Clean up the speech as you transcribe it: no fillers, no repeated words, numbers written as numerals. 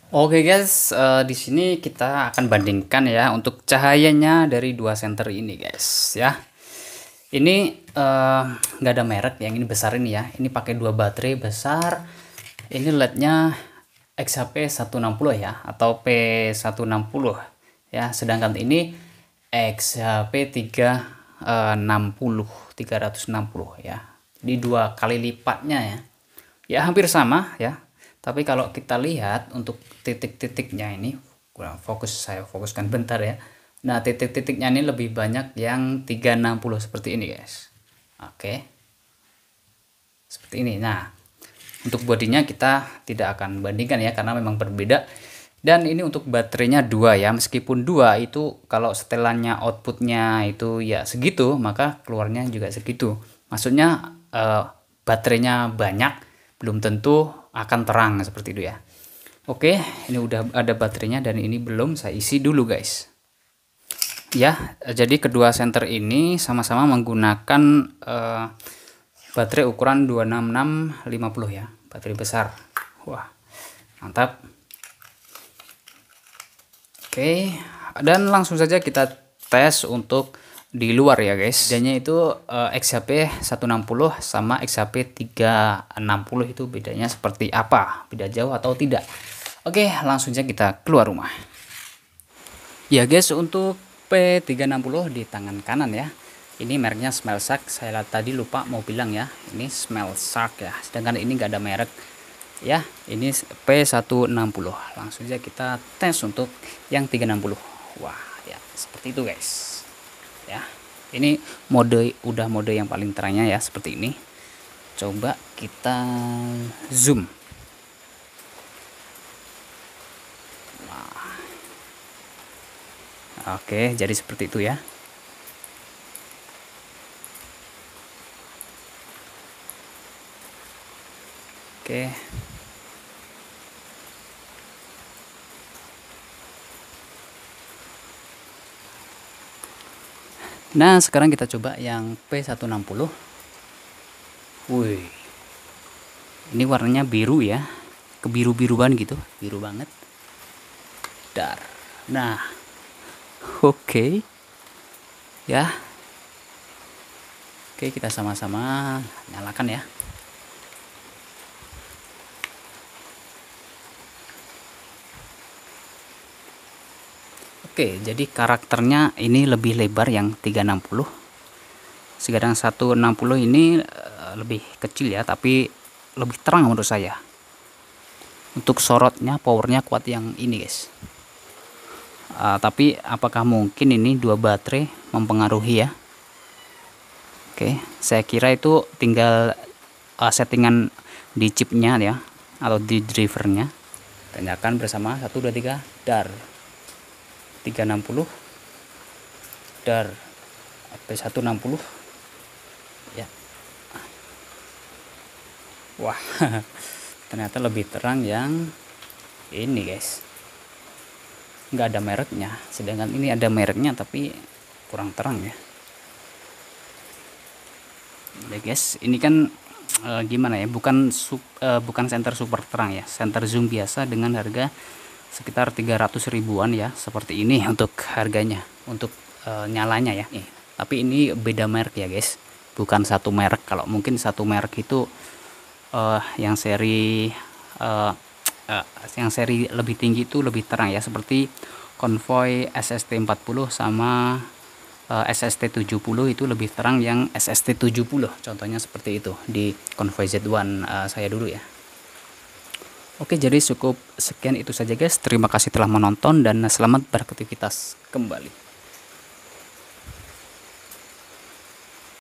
Oke guys, di sini kita akan bandingkan ya untuk cahayanya dari dua senter ini guys ya. Ini nggak ada merek, yang ini besar ini ya. Ini pakai dua baterai besar. Ini LED-nya XHP 160 ya, atau P160 ya. Sedangkan ini XHP 360 ya. Jadi dua kali lipatnya ya. Ya hampir sama ya. Tapi kalau kita lihat untuk titik-titiknya ini kurang fokus, saya fokuskan bentar ya. Nah, titik-titiknya ini lebih banyak yang 360 seperti ini guys. Oke. Seperti ini. Nah, untuk bodinya kita tidak akan bandingkan ya, karena memang berbeda. Dan ini untuk baterainya 2 ya. Meskipun 2 itu kalau setelannya outputnya itu ya segitu, maka keluarnya juga segitu. Maksudnya baterainya banyak, belum tentu akan terang seperti itu ya. Oke, ini udah ada baterainya dan ini belum, saya isi dulu guys. Ya, jadi kedua senter ini sama-sama menggunakan baterai ukuran 26650 ya, baterai besar. Wah, mantap. Oke, dan langsung saja kita tes untuk di luar ya guys. Bedanya itu XHP 160 sama XHP 360 itu bedanya seperti apa? Beda jauh atau tidak? Oke, langsung saja kita keluar rumah. Ya guys, untuk P360 di tangan kanan ya. Ini mereknya Smellshark. Saya tadi lupa mau bilang ya. Ini Smellshark ya. Sedangkan ini nggak ada merek ya. Ini P160. Langsung saja kita tes untuk yang 360. Wah, ya seperti itu guys. Ya, ini udah mode yang paling terangnya ya, seperti ini. Coba kita zoom. Nah. Oke, jadi seperti itu ya. Oke. Nah, sekarang kita coba yang P160. Wih, ini warnanya biru ya, kebiru-biruan gitu, biru banget. Dar. Nah, oke ya. Oke, kita sama-sama nyalakan ya. Oke, jadi karakternya ini lebih lebar yang 360. Sedangkan 160 ini lebih kecil ya, tapi lebih terang menurut saya. Untuk sorotnya, powernya kuat yang ini guys. Tapi apakah mungkin ini dua baterai mempengaruhi ya? Oke, saya kira itu tinggal settingan di chipnya ya, atau di drivernya. Tanyakan bersama 1 2 3 dar. 360 dar P160 ya. Wah, ternyata lebih terang yang ini guys, nggak ada mereknya. Sedangkan ini ada mereknya tapi kurang terang ya. Oke guys, ini kan gimana ya, bukan senter super terang ya, senter zoom biasa dengan harga sekitar 300 ribuan ya, seperti ini untuk harganya, untuk nyalanya ya. Tapi ini beda merek ya guys, bukan satu merek. Kalau mungkin satu merek itu yang seri lebih tinggi itu lebih terang ya, seperti Convoy SST40 sama SST70 itu lebih terang yang SST70. Contohnya seperti itu di Convoy Z1 saya dulu ya. Oke, jadi cukup sekian itu saja guys. Terima kasih telah menonton dan selamat beraktivitas kembali.